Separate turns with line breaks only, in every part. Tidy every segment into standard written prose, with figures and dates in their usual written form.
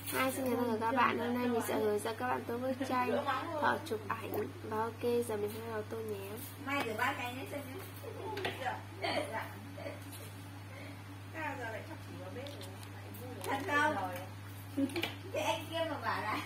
Hi, xin chào tất cả các bạn. Hôm nay mình sẽ hướng dẫn các bạn tô bức tranh, thợ chụp ảnh. Và ok, giờ mình sẽ vào tô nhé.
Mai rửa 3 cái nhé xem nhé. Sao giờ lại chắc chỉ vào bếp rồi. Thật không? Thế anh kia mà bảo là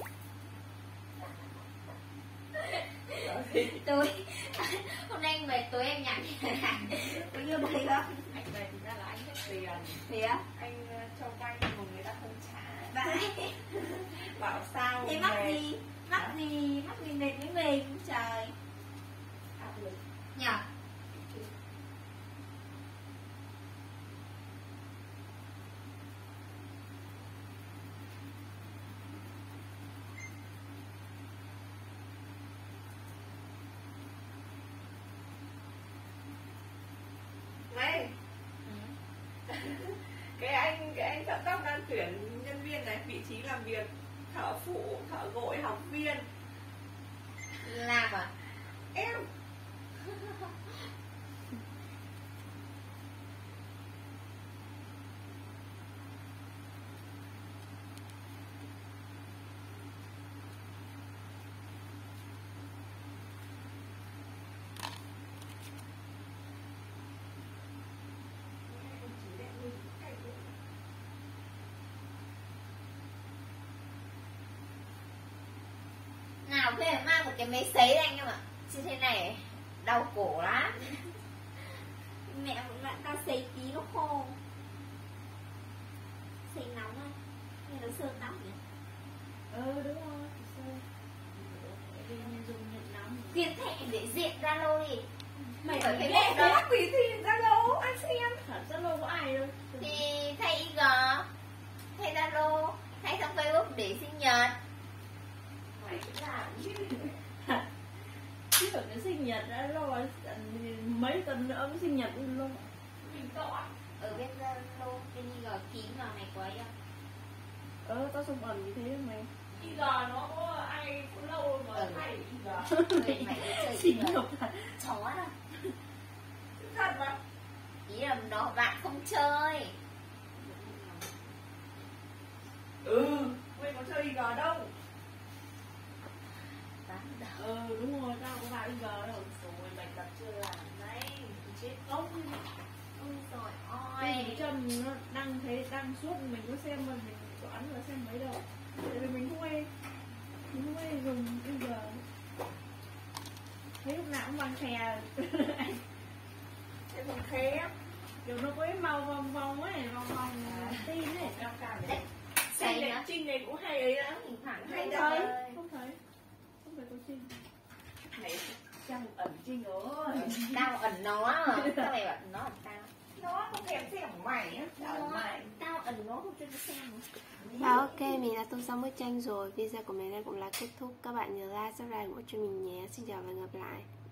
tôi hôm nay anh về tối em nhắn có như vậy không?
Anh về thì ra là anh hết tiền.
Thì á?
Anh cho vay mà người ta không trả.
Vậy
Bảo sao
thế mắc gì mệt với mình trời
áp lực
nhở.
này. cái anh thợ tóc đang tuyển nhân viên này, vị trí làm việc thợ phụ, thợ gội, học viên.
Làm à?
Em
Nào thế là mang một cái máy sấy anh em ạ. Chứ thế này đau cổ lắm. Mẹ vẫn bạn ta sấy tí nó khô. Sấy nóng á. Hay nó sơn tóc nhỉ?
đúng rồi, dùng nhiệt nóng.
Tiền thẻ để diện Zalo đi.
Mày
phải
phải
Facebook
đó
đó.
vì thì Zalo anh xem. Thật Zalo có ai đâu.
Thì thay IG, thay Zalo, thay sang Facebook để sinh nhật.
Mày cũng làm chứ. Chứ phải cái sinh nhật đã lo mấy tuần nữa mới sinh nhật luôn. Mình to.
Ở bên Zalo, bên IG kín vào này của ấy không?
Tao xong ẩn như thế mày. IG nó có ai có lâu mà thay IG.
Mày cứ chơi
Xin
IG.
lỗi.
Chó đâu.
Thật mà.
Ý là nó bạn không chơi.
Mày có chơi IG đâu.
Đúng
rồi, tao có vào IG đâu. Rồi mày tập chưa làm đấy. Chết ốc.
Ôi trời
Cái
ơi.
gì Trâm nó đăng thấy đăng suốt mình có xem mà mình có ấn vào xem mấy đâu. Tại vì mình không hay dùng IG. Thấy lúc nào cũng bằng khè. Cái bằng khè kiểu nó có cái màu vòng vòng ấy, vòng tin ấy.
Xay nữa.
Trinh này cũng hay ấy á.
Thỉnh thoảng
Không
hay
thấy,
đâu.
không phải có Trinh. Này Trăng ẩn Trinh rồi.
Tao ẩn nó mà. Sao mày bảo nó ẩn tao?
Nó không thèm xem của mày á.
Tao ẩn nó không cho nó xem.
Và ok, mình đã tô xong bức tranh rồi. Video của mình đây cũng là kết thúc. Các bạn nhớ like, subscribe ủng hộ cho mình nhé. Xin chào và hẹn gặp lại.